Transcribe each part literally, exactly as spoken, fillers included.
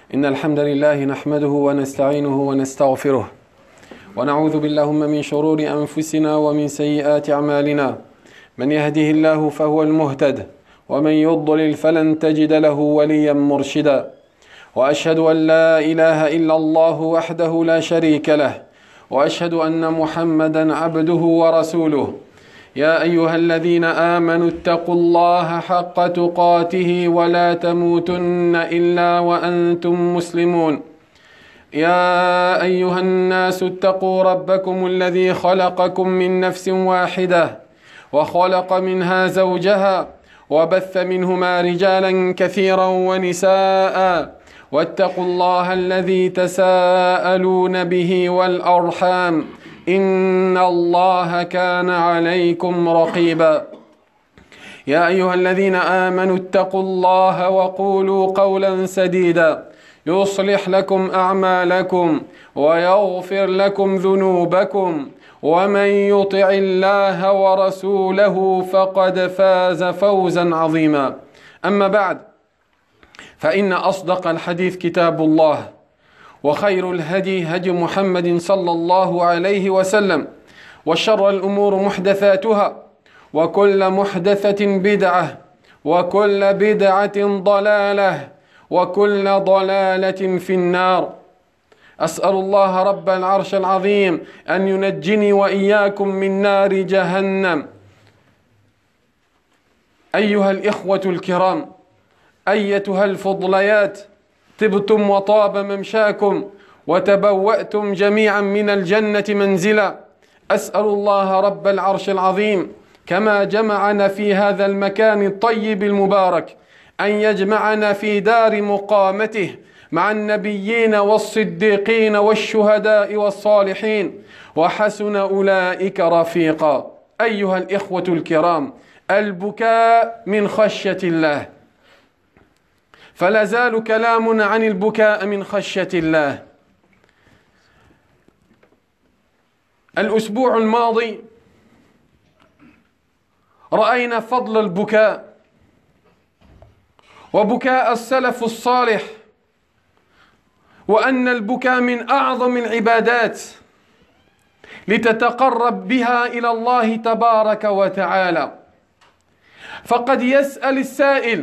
إن الحمد لله نحمده ونستعينه ونستغفره ونعوذ باللهم من شرور أنفسنا ومن سيئات أعمالنا. من يهده الله فهو المهتد ومن يضلل فلن تجد له وليا مرشدا. وأشهد أن لا إله إلا الله وحده لا شريك له، وأشهد أن محمدا عبده ورسوله. يا أيها الذين آمنوا اتقوا الله حق تقاته ولا تموتن إلا وأنتم مسلمون. يا أيها الناس اتقوا ربكم الذي خلقكم من نفس واحدة وخلق منها زوجها وبث منهما رجالا كثيرا ونساء، واتقوا الله الذي تساءلون به والأرحام إن الله كان عليكم رقيبا. يا أيها الذين آمنوا اتقوا الله وقولوا قولا سديدا يصلح لكم أعمالكم ويغفر لكم ذنوبكم، ومن يطع الله ورسوله فقد فاز فوزا عظيما. أما بعد، فإن أصدق الحديث كتاب الله، وخير الهدي هدي محمد صلى الله عليه وسلم، وشر الأمور محدثاتها، وكل محدثة بدعة، وكل بدعة ضلالة، وكل ضلالة في النار. أسأل الله رب العرش العظيم أن ينجني وإياكم من نار جهنم. أيها الإخوة الكرام، أيتها الفضليات، طبتم وطاب ممشاكم وتبوأتم جميعا من الجنة منزلا. أسأل الله رب العرش العظيم كما جمعنا في هذا المكان الطيب المبارك أن يجمعنا في دار مقامته مع النبيين والصديقين والشهداء والصالحين، وحسن أولئك رفيقا. أيها الإخوة الكرام، البكاء من خشية الله، فلا زال كلامنا عن البكاء من خشية الله. الأسبوع الماضي رأينا فضل البكاء وبكاء السلف الصالح، وأن البكاء من أعظم العبادات لتتقرب بها إلى الله تبارك وتعالى. فقد يسأل السائل: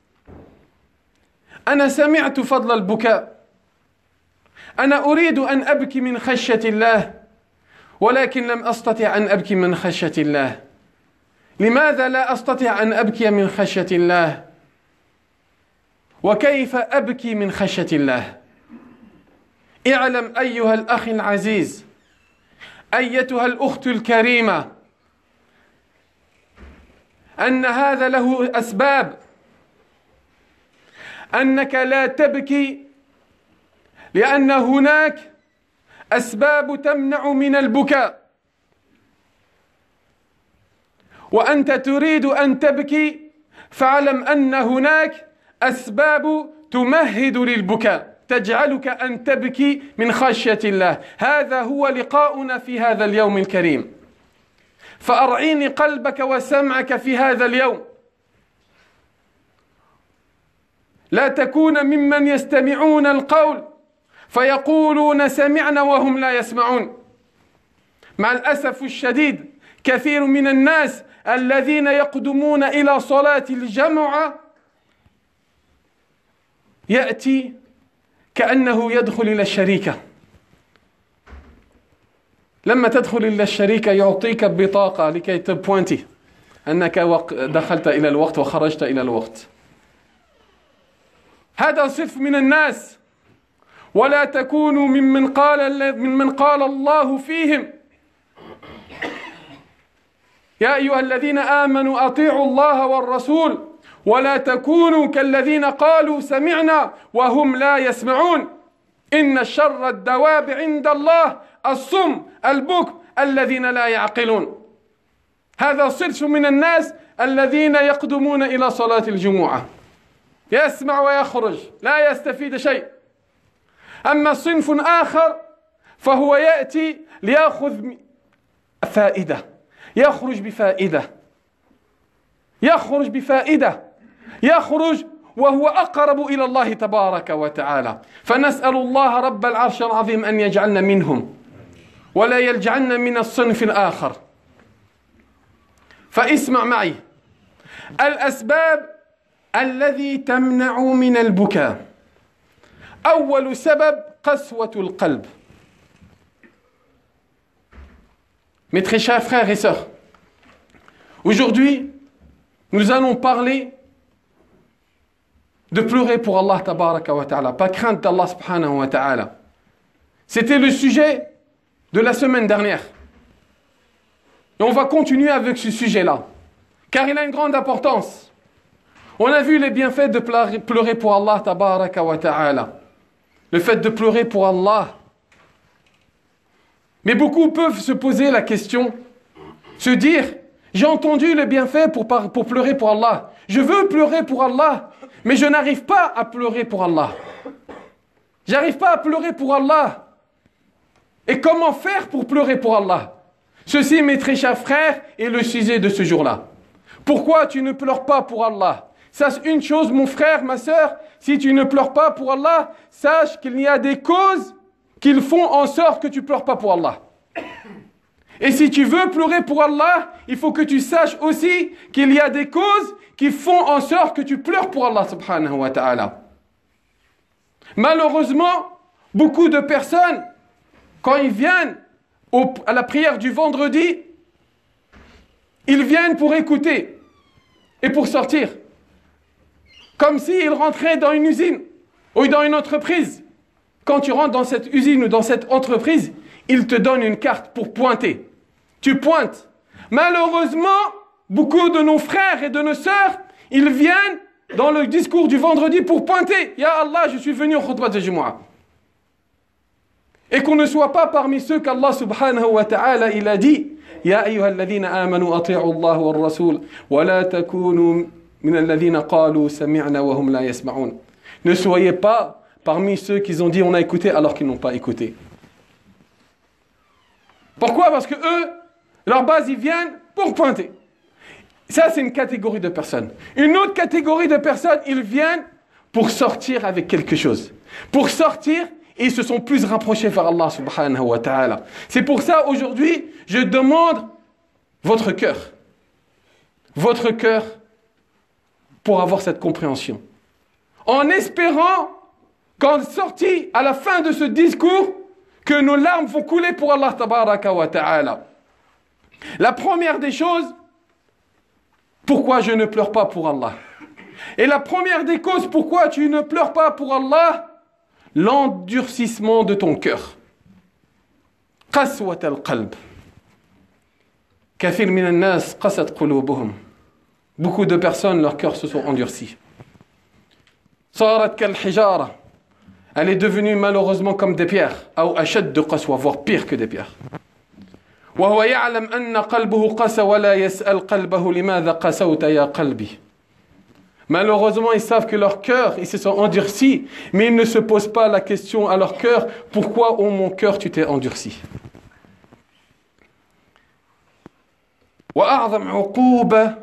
أنا سمعت فضل البكاء، أنا أريد أن أبكي من خشية الله، ولكن لم أستطع أن أبكي من خشية الله. لماذا لا أستطيع أن أبكي من خشية الله؟ وكيف أبكي من خشية الله؟ اعلم أيها الأخ العزيز، أيتها الأخت الكريمة، أن هذا له أسباب. أنك لا تبكي لأن هناك أسباب تمنع من البكاء، وأنت تريد أن تبكي، فاعلم أن هناك أسباب تمهد للبكاء تجعلك أن تبكي من خشية الله. هذا هو لقاؤنا في هذا اليوم الكريم، فأرعيني قلبك وسمعك في هذا اليوم، لا تكون ممن يستمعون القول فيقولون سمعنا وهم لا يسمعون. مع الأسف الشديد كثير من الناس الذين يقدمون إلى صلاة الجمعة يأتي كأنه يدخل إلى الشركة. لما تدخل إلى الشركة يعطيك بطاقة لكي تبوينتي أنك دخلت إلى الوقت وخرجت إلى الوقت. هذا صنف من الناس، ولا تكونوا ممن قال ممن قال الله فيهم: يا أيها الذين آمنوا أطيعوا الله والرسول ولا تكونوا كالذين قالوا سمعنا وهم لا يسمعون، إن شر الدواب عند الله الصم البكم الذين لا يعقلون. هذا صنف من الناس الذين يقدمون إلى صلاة الجمعة، يسمع ويخرج لا يستفيد شيء. أما صنف آخر فهو يأتي ليأخذ فائدة، يخرج بفائدة، يخرج بفائدة، يخرج وهو أقرب إلى الله تبارك وتعالى. فنسأل الله رب العرش العظيم أن يجعلنا منهم ولا يجعلنا من الصنف الآخر. فاسمع معي الأسباب الذي تمنع من البكاء. أول سبب قسوة القلب. Mes très chers frères et sœurs, aujourd'hui, nous allons parler de pleurer pour Allah tabaraka wa ta'ala, pas crainte d'Allah subhanahu wa ta'ala. C'était le sujet de la semaine dernière. Et on va continuer avec ce sujet-là, car il a une grande importance. On a vu les bienfaits de pleurer pour Allah tabaraka wa ta'ala. Le fait de pleurer pour Allah. Mais beaucoup peuvent se poser la question, se dire, j'ai entendu les bienfaits pour, pour pleurer pour Allah. Je veux pleurer pour Allah, mais je n'arrive pas à pleurer pour Allah. J'arrive pas à pleurer pour Allah. Et comment faire pour pleurer pour Allah? Ceci, mes très chers frères, est le sujet de ce jour-là. Pourquoi tu ne pleures pas pour Allah? Sache une chose, mon frère, ma sœur, si tu ne pleures pas pour Allah, sache qu'il y a des causes qu'ils font en sorte que tu ne pleures pas pour Allah. Et si tu veux pleurer pour Allah, il faut que tu saches aussi qu'il y a des causes qui font en sorte que tu pleures pour Allah subhanahu wa ta'ala. Malheureusement, beaucoup de personnes, quand ils viennent au, à la prière du vendredi, ils viennent pour écouter et pour sortir. Comme s'ils rentraient dans une usine ou dans une entreprise. Quand tu rentres dans cette usine ou dans cette entreprise, ils te donnent une carte pour pointer. Tu pointes. Malheureusement, beaucoup de nos frères et de nos sœurs, ils viennent dans le discours du vendredi pour pointer. Ya Allah, je suis venu au khutbah de Jumu'ah. Et qu'on ne soit pas parmi ceux qu'Allah subhanahu wa ta'ala, il a dit, Ya ayyuhalladhina amanu ati'u Allah wa rasul, wa la takunu min alladhina qalu sami'na wa hum la yasma'un. Ne soyez pas parmi ceux qui ont dit on a écouté alors qu'ils n'ont pas écouté. Pourquoi? Parce que eux, leur base, ils viennent pour pointer. Ça, c'est une catégorie de personnes. Une autre catégorie de personnes, ils viennent pour sortir avec quelque chose. Pour sortir, et ils se sont plus rapprochés vers Allah subhanahu wa ta'ala. C'est pour ça, aujourd'hui, je demande votre cœur. Votre cœur pour avoir cette compréhension. En espérant qu'en sortie, à la fin de ce discours, que nos larmes vont couler pour Allah tabaraka wa ta'ala. La première des choses, pourquoi je ne pleure pas pour Allah? Et la première des causes, pourquoi tu ne pleures pas pour Allah? L'endurcissement de ton cœur. Qaswat al-qalb. Kathir min an-nas qasat qulubuhum. Beaucoup de personnes, leurs cœurs se sont endurcis. Sarat kal-hijara. Elle est devenue malheureusement comme des pierres, ou ashad de qaswa, voire pire que des pierres. وهو يعلم أن قلبه قسى ولا يسأل قلبه لماذا قسوت يا قلبي. Malheureusement, ils savent que leur cœur, ils se sont endurcis, mais ils ne se posent pas la question à leur cœur, pourquoi, oh mon cœur, tu t'es endurci? وأعظم عقوبة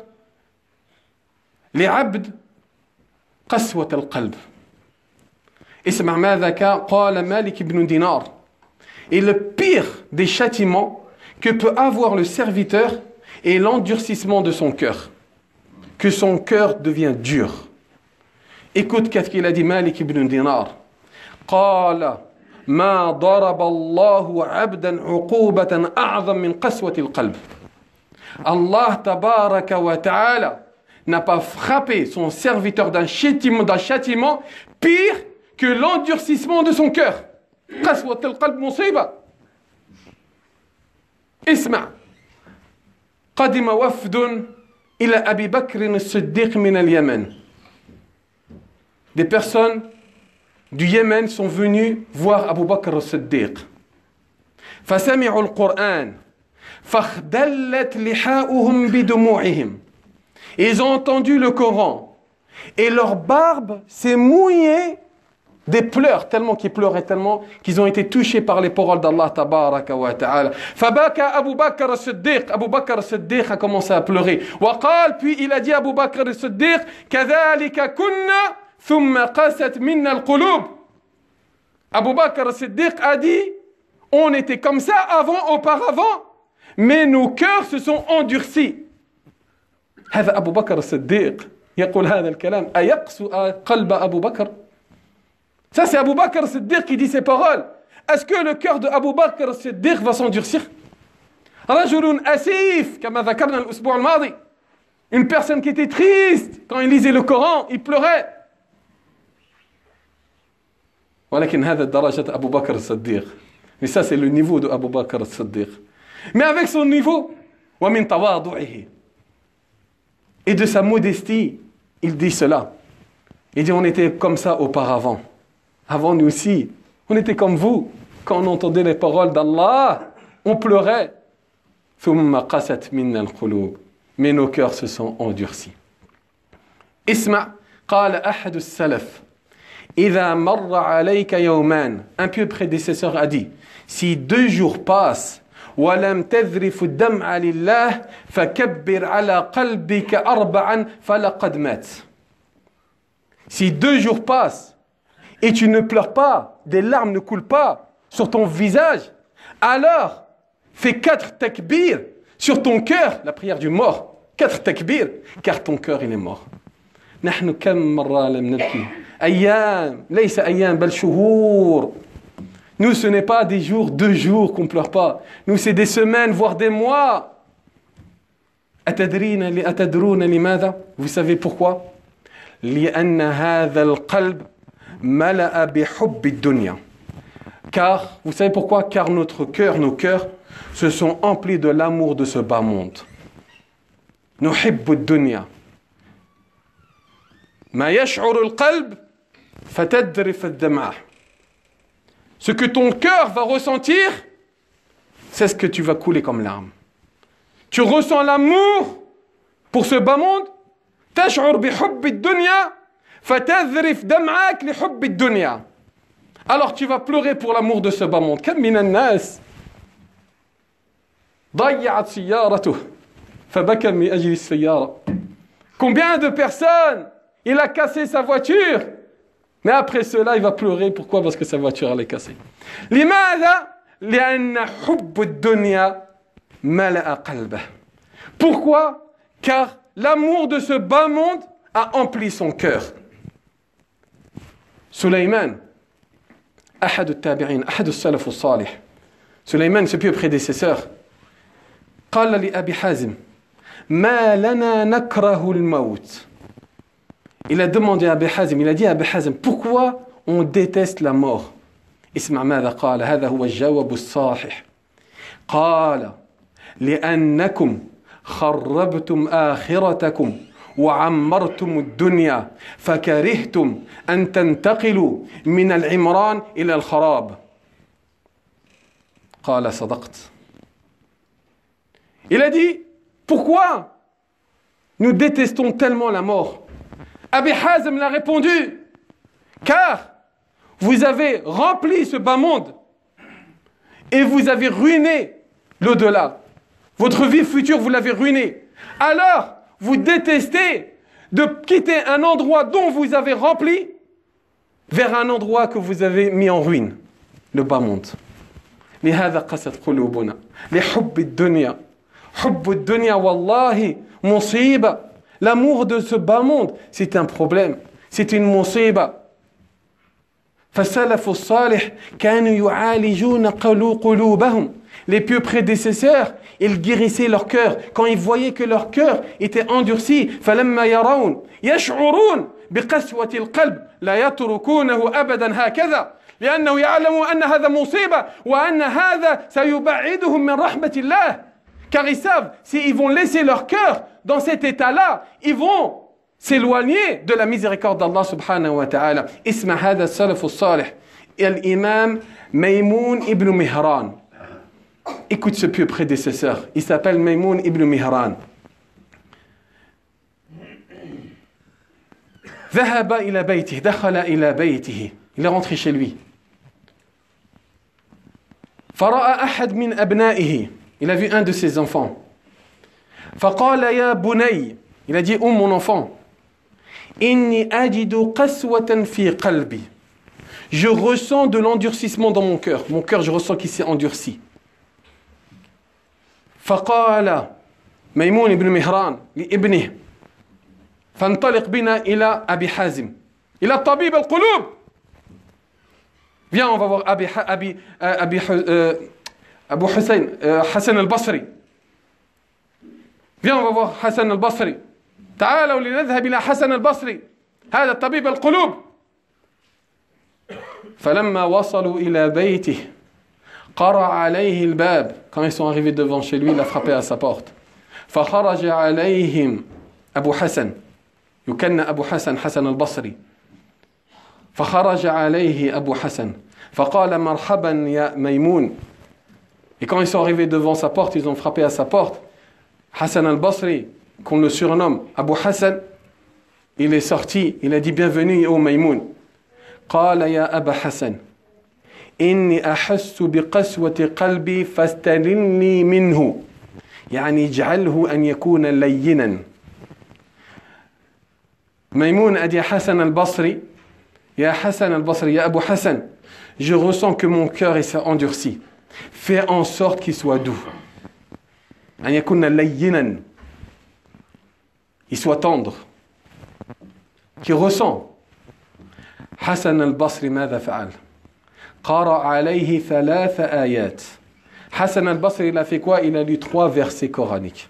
لعبد قسوة القلب. اسمع ماذا قال مالك بن دينار. Et le pire des châtiments que peut avoir le serviteur est l'endurcissement de son cœur. Que son cœur devient dur. Écoute qu'est-ce qu'il a dit Malik ibn Dinar. قال ما ضرب الله عبدا عقوبة أعظم من قسوة القلب. Allah tabaraka wa ta'ala n'a pas frappé son serviteur d'un châtiment, d'un châtiment pire que l'endurcissement de son cœur. قسوة القلب مصيبة. اسمع. قدم وفد إلى أبي بكر الصديق من اليمن. Des personnes du Yémen sont venues voir Abu Bakr al-Siddiq. فسمعوا القرآن فاخدلت لحاؤهم بدموعهم. Ils ont entendu le Coran et leur barbe s'est mouillée des pleurs, tellement qu'ils pleuraient, tellement qu'ils ont été touchés par les paroles d'Allah tabaraka wa ta'ala. Fabaka Abu Bakr al-Siddiq. Abu Bakr al-Siddiq a commencé à pleurer. Waqal, puis il a dit à Abu Bakr al-Siddiq, Kadhalika kunna ثم قست منا القلوب. Abu Bakr as-Siddiq a dit, on était comme ça avant, auparavant, mais nos cœurs se sont endurcis. هذا أبو بكر الصديق يقول هذا الكلام. أيقسو قلب أبو بكر؟ Ça c'est Abu Bakr as-Siddiq qui dit ces paroles. Est-ce que le cœur de Abu Bakr as-Siddiq va s'endurcir? رجل أسيف كما ذكرنا الأسبوع الماضي. Une personne qui était triste quand il lisait le Coran, il pleurait. ولكن هذا درجة أبو بكر الصديق. Mais ça c'est le niveau de Abu Bakr as-Siddiq. Mais avec son niveau, ومن تواضعه et de sa modestie, il dit cela. Il dit on était comme ça auparavant. Avant nous aussi, on était comme vous. Quand on entendait les paroles d'Allah, on pleurait. ثم قست منا القلوب. Mais nos cœurs se sont endurcis. اسمع قال أحد السلف إذا مر عليك يومان. Un pieux prédécesseur a dit, si deux jours passent ولم تذرف الدمع لله فكبر على قلبك أربعا فلقد مات. Si deux jours passent et tu ne pleures pas, des larmes ne coulent pas sur ton visage, alors fais quatre takbir sur ton cœur, la prière du mort, quatre takbir, car ton cœur il est mort. نحن كم مرة لم نبكي أيام ليس أيام بل شهور. Nous, ce n'est pas des jours, deux jours qu'on ne pleure pas. Nous, c'est des semaines, voire des mois. أتدرين أتدرون لماذا? Vous savez pourquoi? لأن هذا القلب ملأ بحب الدنيا. Car, vous savez pourquoi? Car notre cœur, nos cœurs, se sont emplis de l'amour de ce bas monde. نحب الدنيا. ما يشعر القلب فتدرف الدمعة. Ce que ton cœur va ressentir, c'est ce que tu vas couler comme larmes. Tu ressens l'amour pour ce bas monde. تشعر بحب الدنيا فتذرف دمعك لحب الدنيا. Alors tu vas pleurer pour l'amour de ce bas monde. كم من الناس ضيعت سيارته فبكى من أجل السيارة. Combien de personnes il a cassé sa voiture, mais après cela il va pleurer. Pourquoi? Parce que sa voiture elle est cassée. لماذا؟ لأن حب الدنيا ملأ قلبه. Pourquoi? Car l'amour de ce bas monde a empli son cœur. Sulayman, أحد التابعين, أحد السلف الصالح. Sulayman, ce pieux prédécesseur, قال لأبي حازم ما لنا نكره الموت. Il a demandé à Abi Hazim, il a dit à Abi Hazim, pourquoi on déteste la mort? اسمع ماذا قال. هذا هو الجواب الصحيح. قال لأنكم خربتم آخرتكم وعمرتم الدنيا فكرهتم أن تنتقلوا من العمران إلى الخراب. قال صدقت. Il a dit, pourquoi nous détestons tellement la mort? Abi Hazim l'a répondu, car vous avez rempli ce bas monde et vous avez ruiné l'au-delà. Votre vie future, vous l'avez ruinée. Alors, vous détestez de quitter un endroit dont vous avez rempli vers un endroit que vous avez mis en ruine, le bas monde. لهذا قست قلوبنا لحب الدنيا. حب الدنيا والله مصيبة. L'amour de ce bas monde, c'est un problème, c'est une مصيبة. فالسلف الصالح كانوا يعالجون قلوبهم. Les pieux prédécesseurs, ils guérissaient leur cœur quand ils voyaient que leur cœur était endurci. فلما يرون يشعرون بقسوة القلب لا يتركونه أبدا هكذا لأنه يعلمون أن هذا مصيبة وأن هذا سيبعدهم من رحمة الله. Car ils savent, s'ils vont laisser leur cœur dans cet état-là, ils vont s'éloigner de la miséricorde d'Allah subhanahu wa ta'ala. اسمع هذا السلف الصالح الإمام ميمون ibn Mihran. Écoute ce pieux prédécesseur, il s'appelle Maymoun ibn Mihran. ذهب إلى بيته, دخل إلى بيته. Il est rentré chez lui. فرأى أحد من أبنائه. Il a vu un de ses enfants. فقال يا بني. Il a dit, oh mon enfant. Inni ajidu qaswatan fi qalbi. Je ressens de l'endurcissement dans mon cœur. Mon cœur, je ressens qu'il s'est endurci. فقال ميمون بن مهران لابنه فانطلق بنا إلى أبي حازم إلى طبيب القلوب. Viens, on va voir Abi, Abi, Abi, euh, Abu Hussein, euh, Hassan al-Basri. Viens, on va voir Hassan al-Basri. تعالوا لنذهب إلى حسن البصري هذا الطبيب القلوب. فلما وصلوا إلى بيته قرع عليه الباب. Quand ils sont arrivés devant chez lui, il a frappé à sa porte. فخرج عليهم أبو حسن يكنى أبو حسن حسن البصري. فخرج عليه أبو حسن فقال مرحبا يا ميمون. Et quand ils sont arrivés devant sa porte, ils ont frappé à sa porte. Hassan al-Basri, qu'on le surnomme Abu Hassan, il est sorti, il a dit bienvenue au Maïmoun. قال يا أبا حسن إني أحس بقسوة قلبي فاستلني منه. يعني اجعله أن يكون لينا. Maïmoun a dit à Hassan al-Basri, Ya Hassan al-Basri, Ya Abu Hassan, je ressens que mon cœur s'est endurci. Fais en sorte qu'il soit doux. أن يكون لينا. Il soit tendre. Qui ressent. Hassan al-Basri ماذا فعل؟ قرأ عليه ثلاث آيات. Hassan al-Basri, il a fait quoi? Il a lu trois versets coraniques.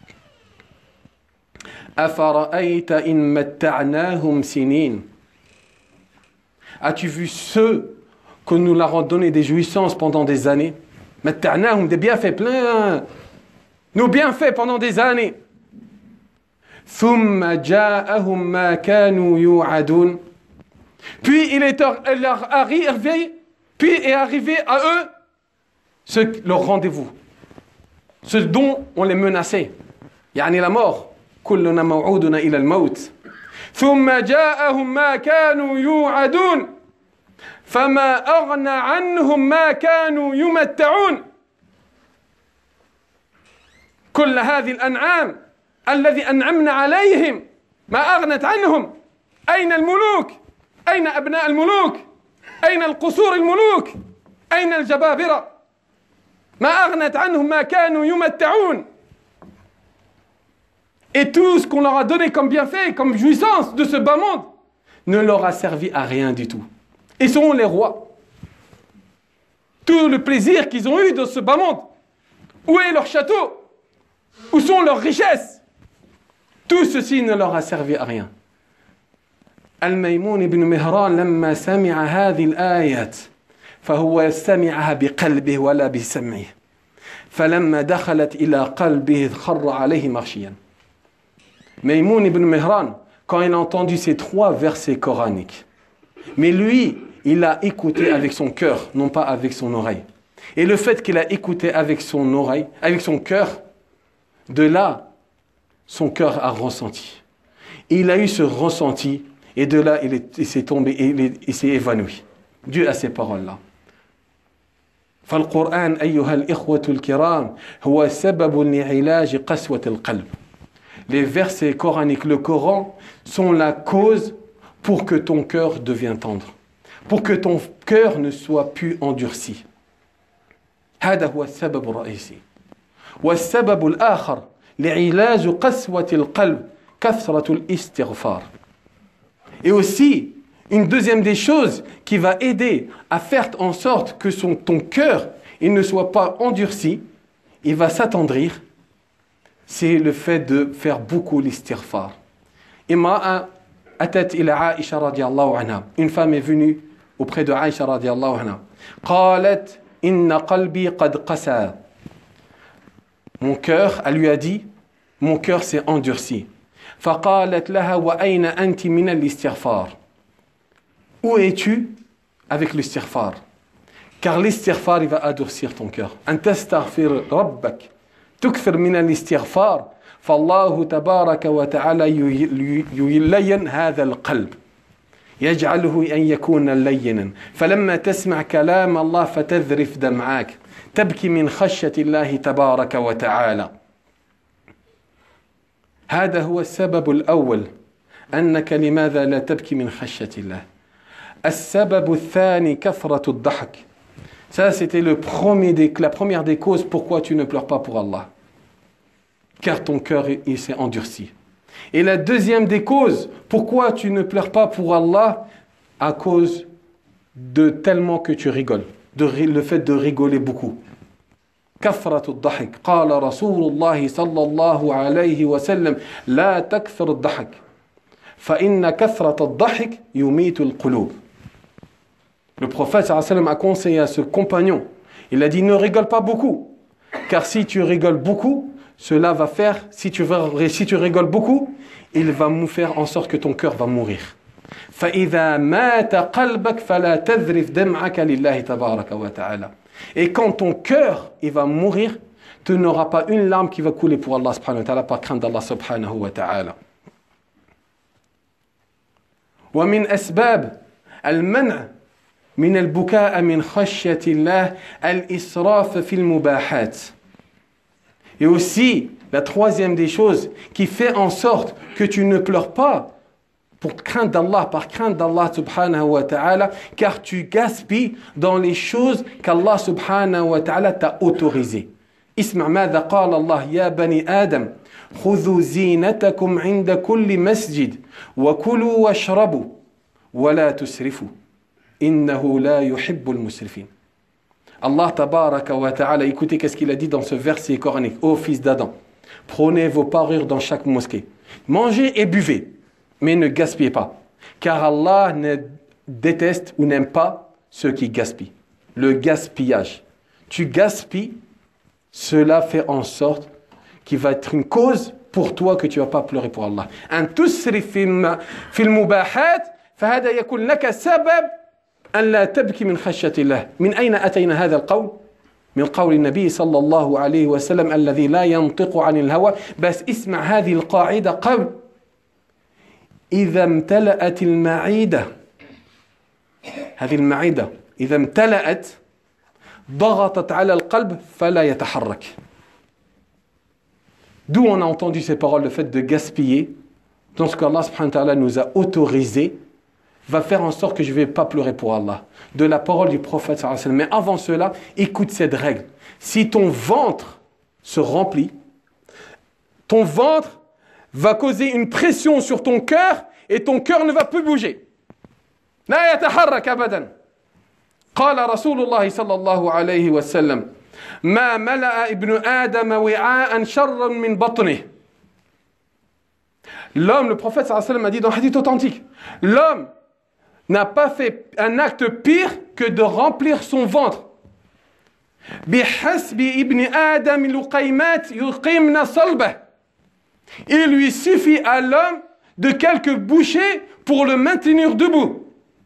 أفرأيت إن متعناهم سنين. As-tu vu ceux que nous leur avons donné des jouissances pendant des années? متعناهم, des bienfaits pleins. Nos bienfaits pendant des années. ثم جاءهم ما كانوا يوعدون. Puis il est leur arrivé, puis est arrivé à eux ce, leur rendez-vous, ce dont on les menaçait. يعني la mort. كلنا موعودنا إلى الموت. ثم جاءهم ما كانوا يوعدون فما أغنى عنهم ما كانوا يمتعون. كل هذه الأنعام الذي أنعمنا عليهم ما أغنت عنهم. أين الملوك؟ أين أبناء الملوك؟ أين القصور الملوك؟ أين الجبابرة؟ ما أغنت عنهم ما كانوا يمتعون. Et tout ce qu'on leur a donné comme bienfait, comme jouissance de ce bas monde, ne leur a servi à rien du tout. Ils sont les rois. Tout le plaisir qu'ils ont eu de ce bas monde, où est leur château? Où sont leurs richesses? Tout ceci ne leur a servi à rien. الميمون بن مهران لما سمع هذه الآيات فهو سمعها بقلبه ولا بسمعه. فلما دخلت إلى قلبه خر عليه مغشيا. Maïmoun ibn Mihran, quand il a entendu ces trois versets coraniques, mais lui, il a écouté avec son cœur, non pas avec son oreille. Et le fait qu'il a écouté avec son oreille, avec son cœur, de là, son cœur a ressenti. Il a eu ce ressenti, et de là, il, est, il s'est tombé, il, il s'est évanoui, dû à ces paroles-là. فالقرآن أيها الإخوة الكرام هو سبب لعلاج قسوة القلب. Les versets coraniques, le Coran, sont la cause pour que ton cœur devienne tendre, pour que ton cœur ne soit plus endurci. هذا هو السبب الرئيسي. والسبب الآخر لعلاج قسوة القلب كثرة الاستغفار. Et aussi, une deuxième des choses qui va aider à faire en sorte que son, ton cœur il ne soit pas endurci, il va s'attendrir, c'est le fait de faire beaucoup l'istighfar. امرأة أتت إلى عائشة رضي الله عنها. Une femme est venue auprès de Aïcha رضي الله عنها. قالت إن قلبي قد قسى. Mon cœur, elle lui a dit, mon cœur s'est endurci. فقالت لها وأين أنت من الاستغفار. Où es-tu avec l'istighfar? Car l'istighfar, il va adoucir ton cœur. أن تستغفر ربك تكثر من الاستغفار فالله تبارك وتعالى يلين هذا القلب يجعله أن يكون لينا. فلما تسمع كلام الله فتذرف دمعاك تبكي من خشية الله تبارك وتعالى. هذا هو السبب الأول أنك لماذا لا تبكي من خشية الله. السبب الثاني كثرة الضحك. Ça, c'était le premier des, la première des causes pourquoi tu ne pleures pas pour Allah. Car ton cœur, il s'est endurci. Et la deuxième des causes pourquoi tu ne pleures pas pour Allah, à cause de tellement que tu rigoles, de le fait de rigoler beaucoup. كثرة الضحك. قال رسول الله صلى الله عليه وسلم لا تكثر الضحك فإن كثرة الضحك يميت القلوب. Le prophète sallallahu alayhi wa sallam a conseillé à ce compagnon, il a dit ne rigole pas beaucoup, car si tu rigoles beaucoup, cela va faire, si tu, vas, si tu rigoles beaucoup, il va faire en sorte que ton cœur va mourir. فإذا مات قلبك فلا تذرف دمعك لله تبارك وتعالى. Et quand ton cœur il va mourir, tu n'auras pas une larme qui va couler pour Allah subhanahu wa ta'ala par crainte d'Allah subhanahu wa ta'ala. ومن أسباب المنع من البكاء من خشية الله الإسراف في المباحات. Et aussi, la troisième des choses qui fait en sorte que tu ne pleures pas pour crainte d'Allah, par crainte d'Allah subhanahu wa ta'ala, car tu gaspilles dans les choses qu'Allah subhanahu wa ta'ala t'a autorisées. اسمع ماذا قال الله يا بني آدم خذوا زينتكم عند كل مسجد وكلوا واشربوا ولا تسرفوا إنه لا يحب المسرفين. Allah tabaraka wa ta'ala, écoutez qu'est-ce qu'il a dit dans ce verset coranique. Ô fils d'Adam, prenez vos parures dans chaque mosquée, mangez et buvez, mais ne gaspillez pas, car Allah ne déteste ou n'aime pas ceux qui gaspillent. Le gaspillage. Tu gaspilles, cela fait en sorte qu'il va être une cause pour toi que tu ne vas pas pleurer pour Allah. أن تسرف في المباحات فهذا يكون لك سبب أن لا تبكي من خشية الله. من أين أتينا هذا القول؟ من قول النبي صلى الله عليه وسلم الذي لا ينطق عن الهوى. بس اسمع هذه القاعدة قبل. إذا امتلأت المعدة، هذه المعدة إذا امتلأت ضغطت على القلب فلا يتحرك. D'où on a entendu ces paroles, le fait de gaspiller, dans ce qu'Allah subhanahu wa ta'ala nous a autorisé, va faire en sorte que je ne vais pas pleurer pour Allah. De la parole du prophète sallallahu alayhi wa sallam. Mais avant cela, écoute cette règle. Si ton ventre se remplit, ton ventre va causer une pression sur ton cœur et ton cœur ne va plus bouger. لا يتحرك أبدا. قال رسول الله صلى الله عليه وسلم ما ملأ ابن آدم وعاء شرا من بطنه. L'homme, le prophète sallallahu alayhi wa sallam a dit dans un hadith authentique, l'homme n'a pas fait un acte pire que de remplir son ventre. بحسب ابن آدم لقيمات يقيمن صلبه. Il lui suffit à l'homme de quelques bouchées pour le maintenir debout.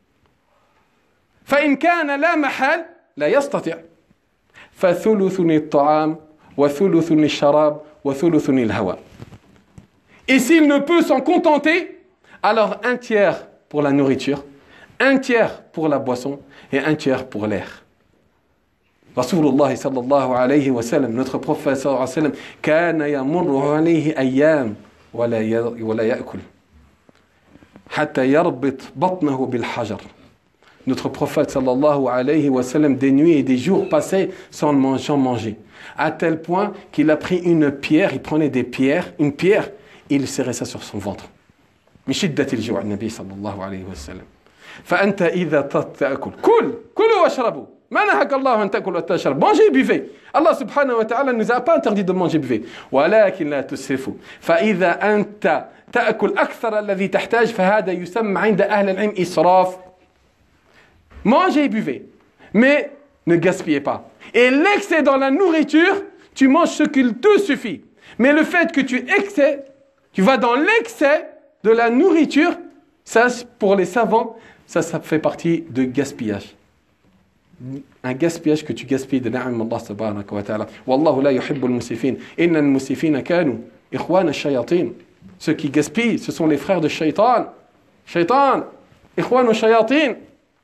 فإن كان لا محال لا يستطيع فثلث الطعام وثلث الشراب وثلث الهواء. Et s'il ne peut s'en contenter, alors un tiers pour la nourriture, un tiers pour la boisson et un tiers pour l'air. Rasulullah sallallahu alayhi wa sallam, notre prophète sallallahu alayhi wa sallam, كان يمر عليه أيام ولا ولا يأكل حتى يربط بطنه بالحجر. Notre prophète sallallahu alayhi wa sallam, des nuits et des jours passaient sans manger, manger, à tel point qu'il a pris une pierre, il prenait des pierres, une pierre, et il serrait ça sur son ventre. من شدة الجوع النبي صلى الله عليه وسلم. فأنت إذا تأكل كل كلوا واشربوا. ما نهاك الله أن تأكل وتشرب. Mangez, buvez. Allah subhanahu wa ta'ala ne nous a pas interdit de manger, buvez. ولكن لا تسرفوا. فإذا أنت تأكل أكثر الذي تحتاج فهذا يسمى عند أهل العلم إسراف. Mangez et buvez, mais ne gaspillez pas. Et l'excès dans la nourriture, tu manges ce qu'il te suffit. Mais le fait que tu excès, tu vas dans l'excès de la nourriture, ça, pour les savants, ça, ça fait partie de gaspillage. Un gaspillage que tu gaspilles de ni'am Allah subhanahu wa ta'ala. Wallahu la yuhibbul musifin. Inna al-musifina kanu ikhwan ash-shayatin. Ceux qui gaspillent, ce sont les frères de shaitan. Shaitan, ikhwan ash-shayatin.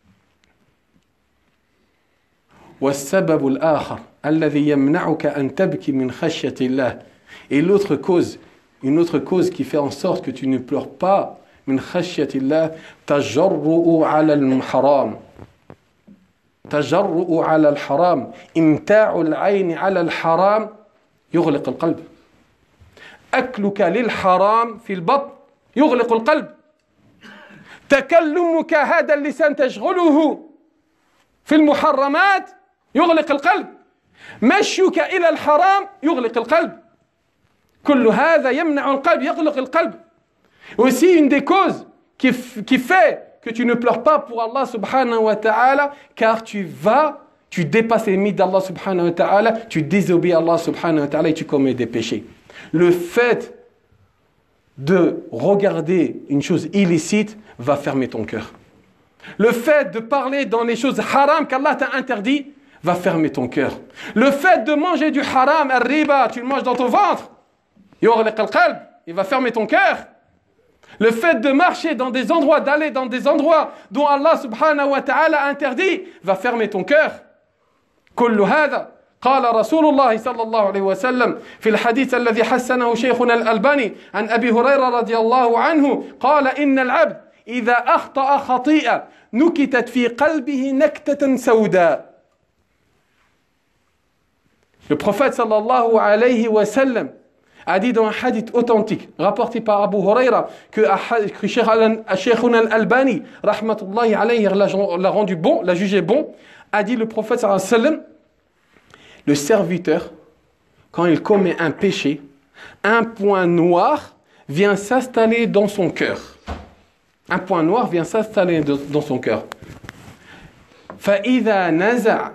والسبب الآخر الذي يمنعك أن تبكي من خشية الله. Et l'autre cause, une autre cause qui fait en sorte que tu ne pleures pas من خشية الله تجرؤ على الحرام تجرؤ على الحرام إمتاع العين على الحرام يغلق القلب. أكلك للحرام في البطن يغلق القلب. تكلمك هذا اللسان تشغله في المحرمات يغلق القلب. مشيك إلى الحرام يغلق القلب. كل هذا يمنع القلب يغلق القلب. Aussi une des causes qui, qui fait que tu ne pleures pas pour Allah subhanahu wa ta'ala, car tu vas, tu dépasses les limites d'Allah subhanahu wa ta'ala, tu désobéis à Allah subhanahu wa ta'ala et tu commets des péchés. Le fait de regarder une chose illicite va fermer ton cœur. Le fait de parler dans les choses haram qu'Allah t'a interdit va fermer ton cœur. Le fait de manger du haram, al-riba, tu le manges dans ton ventre, il va fermer ton cœur. Le fait de marcher dans des endroits, d'aller dans des endroits dont Allah subhanahu wa ta'ala a interdit, va fermer ton cœur. كل هذا قال رسول الله صلى الله عليه وسلم في الحديث الذي حسنه شيخنا الألباني عن أبي هريرة رضي الله عنه قال إن العبد إذا أخطأ خطيئة نكتت في قلبه نكتة سوداء. Le prophète sallallahu alayhi wa sallam a dit dans un hadith authentique rapporté par Abu Huraira que, que Sheikhuna al-Albani rahmatullahi alayhi l'a rendu bon, l'a jugé bon, a dit le prophète sallallahu alayhi wa sallam: le serviteur, quand il commet un péché, un point noir vient s'installer dans son cœur. Un point noir vient s'installer dans son cœur. فَإِذَا نَزَعَ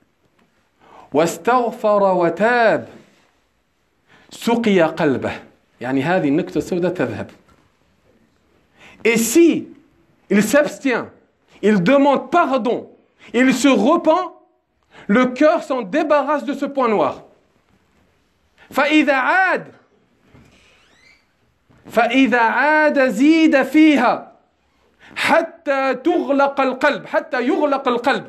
واستغفر وتاب سقي قلبه. يعني هذه النكتة السوداء تذهب. Et si il s'abstient, il demande pardon, il se repent, le cœur s'en débarrasse de ce point noir. فإذا عاد فإذا عاد زيد فيها حتى تغلق القلب حتى يغلق القلب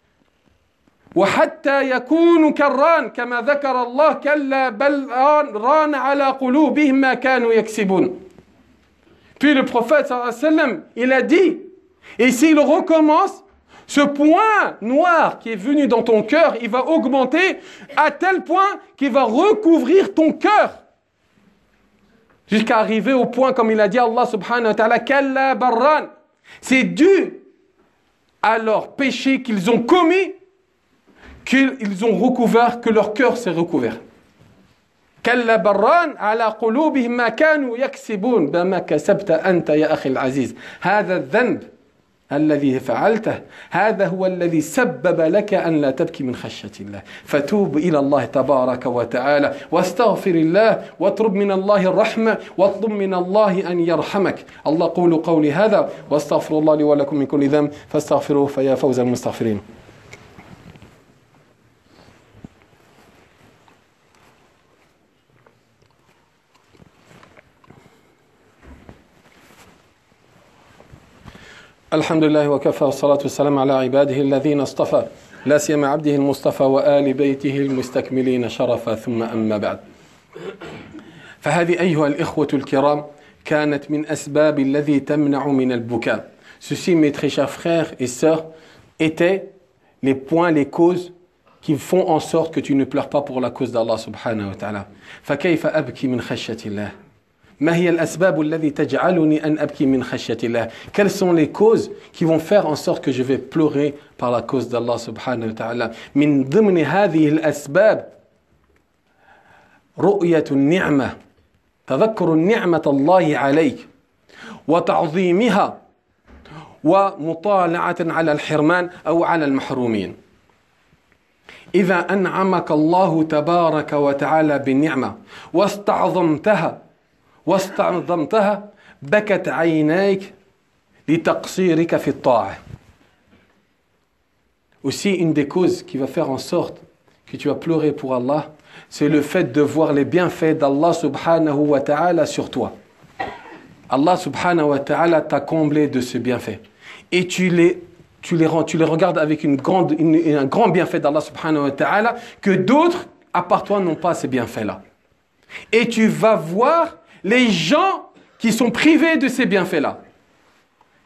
وحتى يكون كالران كما ذكر الله كلا بل ران على قلوبهم ما كانوا يكسبون. Puis le prophète sallallahu alayhi wa sallam, il a dit, et s'il recommence, ce point noir qui est venu dans ton cœur, il va augmenter à tel point qu'il va recouvrir ton cœur. Jusqu'à arriver au point, comme il a dit Allah subhanahu wa ta'ala, kalla barran. C'est dû à leurs péchés qu'ils ont commis qu'ils ont recouvert, que leur cœur s'est recouvert. كلا بران على قلوبهم ما كانوا يكسبون بما كسبت أنت يا أخي العزيز. هذا الذنب الذي فعلته هذا هو الذي سبب لك أن لا تبكي من خشية الله. فتوب إلى الله تبارك وتعالى واستغفر الله واطلب من الله الرحمة واطلب من الله أن يرحمك. الله قول قولي هذا واستغفر الله لي ولكم من كل ذنب فاستغفروه فيا فوز المستغفرين. الحمد لله وكفى والصلاة والسلام على عباده الذين اصطفى لا سيما عبده المصطفى وآل بيته المستكملين شرفا ثم أما بعد. فهذه أيها الإخوة الكرام كانت من أسباب الذي تمنع من البكاء. Ceci, mes très chers frères et sœurs, étaient les points, les causes qui font en sorte que tu ne pleures pas pour la cause d'Allah subhanahu wa ta'ala. فكيف أبكي من خشية الله؟ ما هي الأسباب التي تجعلني أن أبكي من خشية الله؟ Quelles sont les causes qui vont faire en sorte que je vais pleurer par la cause d'Allah subhanahu wa ta'ala? من ضمن هذه الأسباب رؤية النعمة، تذكر النعمة الله عليك وتعظيمها ومطالعة على الحرمان أو على المحرومين. إذا أنعمك الله تبارك وتعالى بالنعمة واستعظمتها واستعظمتها بكت عينيك لتقصيرك في الطاعة. Aussi, une des causes qui va faire en sorte que tu vas pleurer pour Allah, c'est le fait de voir les bienfaits d'Allah subhanahu wa ta'ala sur toi. Allah subhanahu wa ta'ala t'a comblé de ce bienfait. Et tu les, tu les, tu les regardes avec une grande, une, un grand bienfait d'Allah subhanahu wa ta'ala que d'autres, à part toi, n'ont pas ces bienfaits-là. Et tu vas voir les gens qui sont privés de ces bienfaits-là.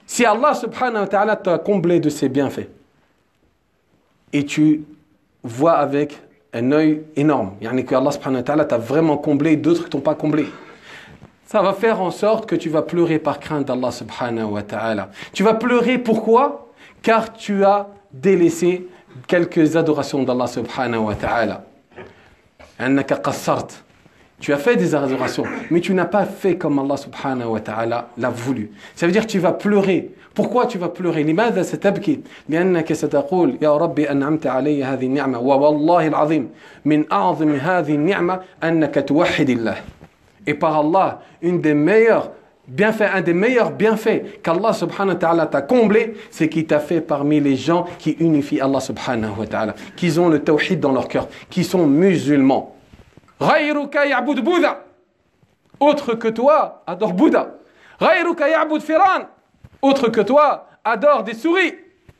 Si Allah subhanahu wa ta'ala t'a comblé de ses bienfaits, et tu vois avec un œil énorme, yani que Allah subhanahu wa ta'ala t'a vraiment comblé, d'autres ne t'ont pas comblé, ça va faire en sorte que tu vas pleurer par crainte d'Allah subhanahu wa ta'ala. Tu vas pleurer pourquoi? Car tu as délaissé quelques adorations d'Allah subhanahu wa ta'ala. Annaka qassart. Tu as fait des adorations, mais tu n'as pas fait comme Allah subhanahu wa ta'ala l'a voulu. Ça veut dire que tu vas pleurer. Pourquoi tu vas pleurer? لماذا ستبكي؟ لأنك ستقول يا ربي أنعمت علي هذه النعمة والله العظيم من أعظم هذه النعمة أنك توحد الله. Et par Allah, une des meilleures bienfaits, un des meilleurs bienfaits qu'Allah subhanahu wa ta'ala t'a comblé, c'est qu'il t'a fait parmi les gens qui unifient Allah subhanahu wa ta'ala, qui ont le tawhid dans leur cœur, qui sont musulmans. Ghayruka ya'bud Bouddha. Autre que toi, adore Bouddha. Ghayruka ya'bud Firan. Autre que toi, adore des souris.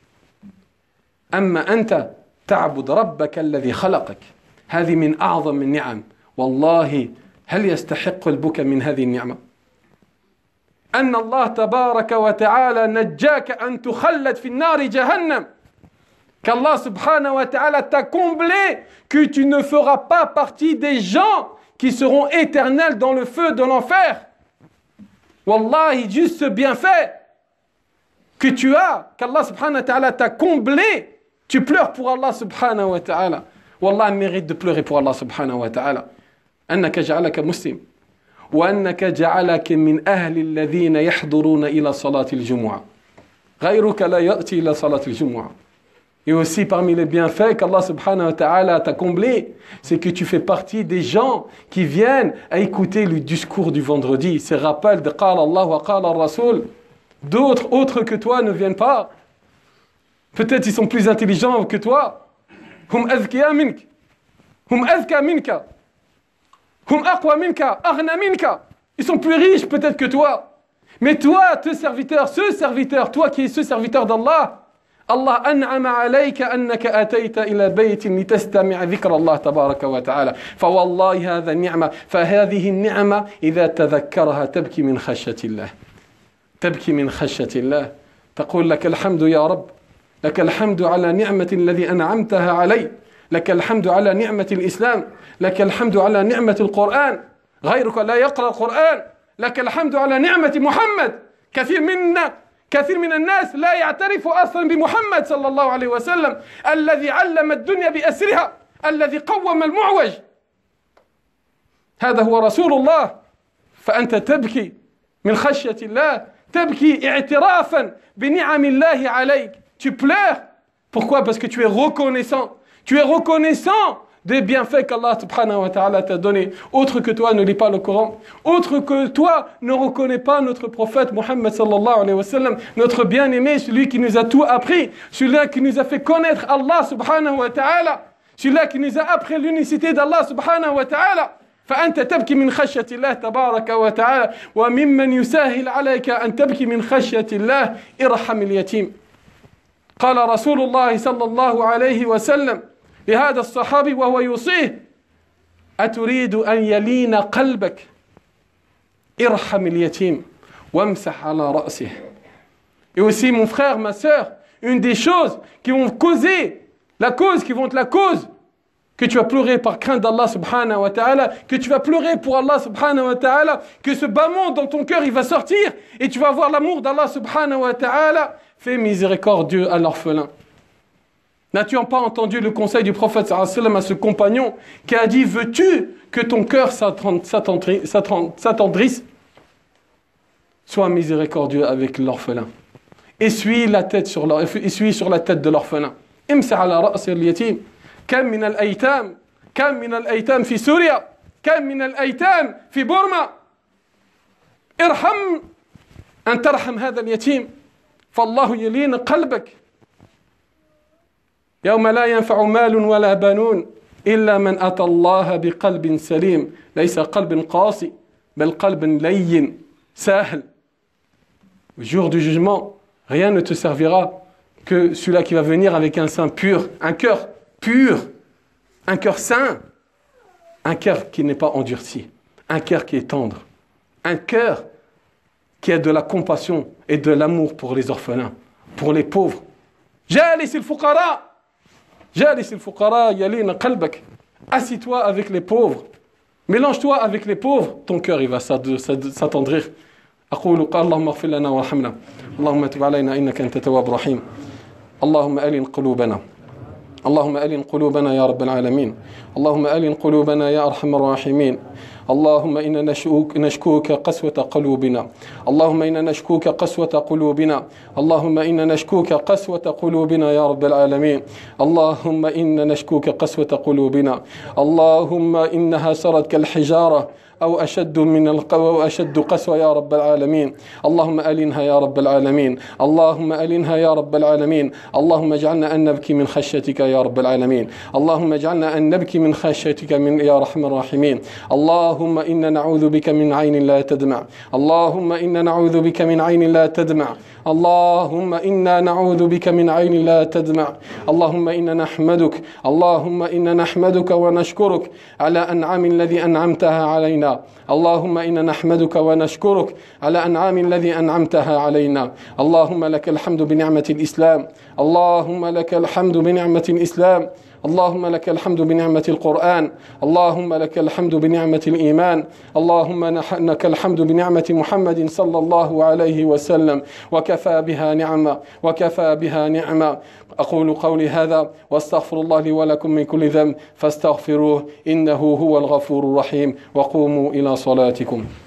أما أنت تعبد ربك الذي خلقك. هذه من أعظم النعم. والله هل يستحق البكاء من هذه النعمة؟ أن الله تبارك وتعالى نجاك أن تخلد في النار جهنم. Qu'Allah subhanahu wa ta'ala t'a comblé, que tu ne feras pas partie des gens qui seront éternels dans le feu de l'enfer. Wallahi, juste ce bienfait que tu as, qu'Allah subhanahu wa ta'ala t'a comblé, tu pleures pour Allah subhanahu wa ta'ala. Wallah, mérite de pleurer pour Allah subhanahu wa ta'ala. أنك جعلك مسلم وأنك جعلك من أهل الذين يحضرون إلى صلاة الجمعة غيرك لا يأتي إلى صلاة الجمعة. Et aussi parmi les bienfaits qu'Allah subhanahu wa ta'ala t'a comblé, c'est que tu fais partie des gens qui viennent à écouter le discours du vendredi, ces rappels de Qala Allah wa Qala Rasul. D'autres autres que toi ne viennent pas. Peut-être ils sont plus intelligents que toi. Hum azkiya mink. Hum azka minka. Hum aqwa minka, aghna minka. Ils sont plus riches peut-être que toi. Mais toi, ce serviteur, ce serviteur, toi qui es ce serviteur d'Allah, Allah an'ama alayka annaka atayta ila baytin litastami' dhikra Allah tabaraka wa ta'ala. Fa wallahi hadha ni'ma, fa hadhihi ni'ma idha tadhakkaraha tabki min khashyati Allah. Tabki min khashyati Allah. تقول لك الحمد يا رب. لك الحمد على نعمة الذي أنعمتها علي. لك الحمد على نعمة الإسلام. لك الحمد على نعمة القرآن. غيرك لا يقرأ القرآن. لك الحمد على نعمة محمد. كثير منا كثير من الناس لا يعترف أصلا بمحمد صلى الله عليه وسلم الذي علم الدنيا بأسرها الذي قوم المعوج. هذا هو رسول الله. فأنت تبكي من خشية الله. تبكي اعترافا بنعم الله عليك. Tu pleures. Pourquoi? Parce que tu es reconnaissant. Tu es reconnaissant des bienfaits qu'Allah subhanahu wa ta'ala t'a donné. Autre que toi ne lit pas le Coran. Autre que toi ne reconnaît pas notre prophète Muhammad sallallahu alayhi wa sallam, notre bien-aimé, celui qui nous a tout appris, celui qui nous a fait connaître Allah subhanahu wa ta'ala, celui qui nous a appris l'unicité d'Allah subhanahu wa ta'ala. فأنت تبكي من خشية الله تبارك وتعالى وممن يسهل عليك أن تبكي من خشية الله ارحم اليتيم. قال رسول الله صلى الله عليه وسلم لهذا الصحابي وهو يوصيه أتريد أن يلين قلبك ارحم اليتيم وامسح على رأسه. Et aussi mon frère, ma sœur, une des choses qui vont causer la cause, qui vont être la cause que tu vas pleurer par crainte d'Allah subhanahu wa ta'ala, que tu vas pleurer pour Allah subhanahu wa ta'ala, que ce bas-monde dans ton cœur il va sortir et tu vas avoir l'amour d'Allah subhanahu wa ta'ala. Fais miséricordieux à l'orphelin. N'as-tu pas entendu le conseil du prophète sallallahu alayhi wa sallam à ce compagnon qui a dit: veux-tu que ton cœur s'attendrisse? Sois miséricordieux avec l'orphelin. Essuie la tête sur la, essuie sur la tête de l'orphelin. Imsa ala ra's al-yatim. Kam min al-aytam, kam min al-aytam fi Syria, kam min al-aytam fi Burma. Irham an tarham hadha al-yatim. فالله يلين قلبك يوم لا ينفع مال ولا بنون إلا من أتى الله بقلب سليم ليس قلب قاسي بل قلب لين سهل. Au jour du jugement, rien ne te servira que celui-là qui va venir avec un sein pur, un cœur pur, un cœur sain, un cœur qui n'est pas endurci, un cœur qui est tendre, un cœur qui a de la compassion et de l'amour pour les orphelins, pour les pauvres. جالس الفقراء جالس الفقراء يلين قلبك. Assis-toi avec les pauvres. Mélange-toi avec les pauvres. Ton cœur il va s'attendrir. أقول اللهم اغفر لنا وارحمنا اللهم تب علينا إنك أنت التواب الرحيم اللهم ألن قلوبنا اللهم ألن قلوبنا يا رب العالمين اللهم ألن قلوبنا يا أرحم الراحمين اللهم إنا نشكوك, نشكوك قسوة قلوبنا اللهم إنا نشكوك قسوة قلوبنا اللهم إنا نشكوك قسوة قلوبنا يا رب العالمين اللهم إنا نشكوك قسوة قلوبنا اللهم إنها سرت كالحجارة أو أشد من القوى وأشد قسوة يا رب العالمين اللهم ألنها يا رب العالمين اللهم ألنها يا رب العالمين اللهم اجعلنا أن نبكي من خشيتك يا رب العالمين اللهم اجعلنا أن نبكي من خشيتك من يا رحم الراحمين اللهم إنا نعوذ بك من عين لا تدمع اللهم إنا نعوذ بك من عين لا تدمع اللهم إنا نعوذ بك من عين لا تدمع اللهم إنا نحمدك اللهم إنا نحمدك ونشكرك على أنعام الذي أنعمتها علينا اللهم إنا نحمدك ونشكرك على أنعام الذي أنعمتها علينا اللهم لك الحمد بنعمة الإسلام اللهم لك الحمد بنعمة الإسلام اللهم لك الحمد بنعمة القرآن اللهم لك الحمد بنعمة الإيمان اللهم لك الحمد بنعمة محمد صلى الله عليه وسلم وكفى بها نعمة وكفى بها نعمة أقول قولي هذا واستغفر الله لي ولكم من كل ذنب فاستغفروه إنه هو الغفور الرحيم وقوموا إلى صلاتكم